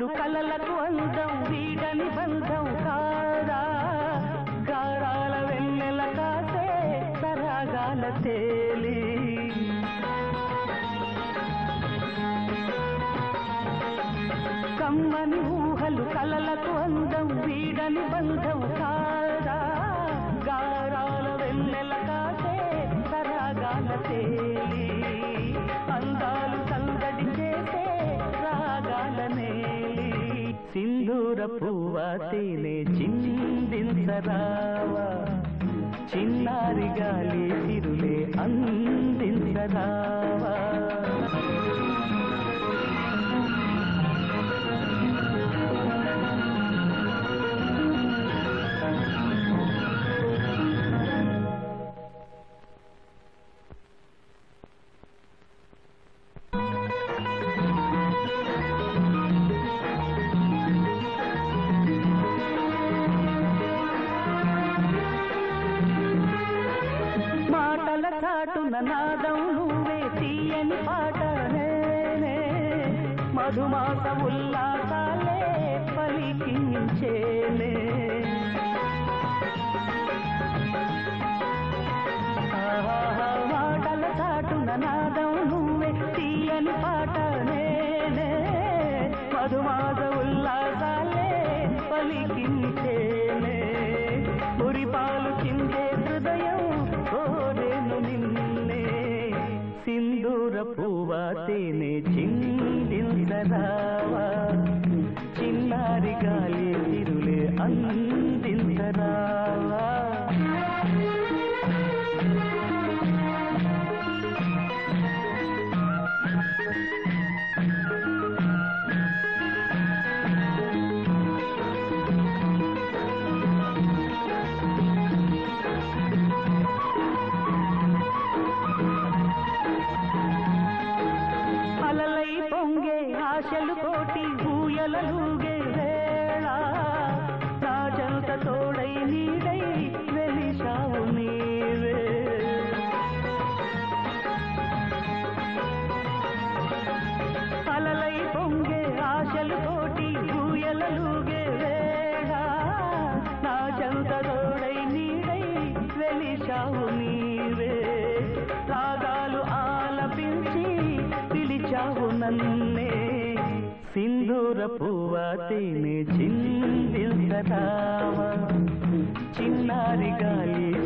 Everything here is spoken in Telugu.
కలలకు అందం వీడని బంధం కాదా గారాల వెన్నెల కాసే సరాగాల తేలి కమ్మని ఊహలు కలలకు అందం వీడని బంధం కాదా గారాల వెన్నెల కాసే సరాగాల తేలి అందాలు సందడి చేసే రాగాల నేలి సింధూర పువ్వా తేనె చిందించరావా చిన్నారి గాలి సిరులే అందించరావా చాటున నాదం నువ్వే తీయని పాట నేనే మధుమాస ఉల్లాసాలే పలికించేనే మాటల చాటున నాదం నువ్వే తీయని పాట నేనే మధుమాస ఉల్లాసాలే పలికించేనే మురిపాలు చిందే హృదయం కోరేను నిన్నే సింధూర పువ్వా తేనె చిందించరావా చిన్నారి గాలి సిరులే అందించరావా ఆశలు కోటి ఊయలలుగే వేళ నా జంట తోడై నీడై వెలిశావు నీవే అలలై పొంగే ఆశలు కోటి ఊయలలుగే వేళ నా జంట తోడై నీడై వెలిశావు నీవే రాగాలు ఆలపించి పిలిచావు నన్నే సింధూర పువ్వా తేనె చిందించరావా చిన్నారి గాలి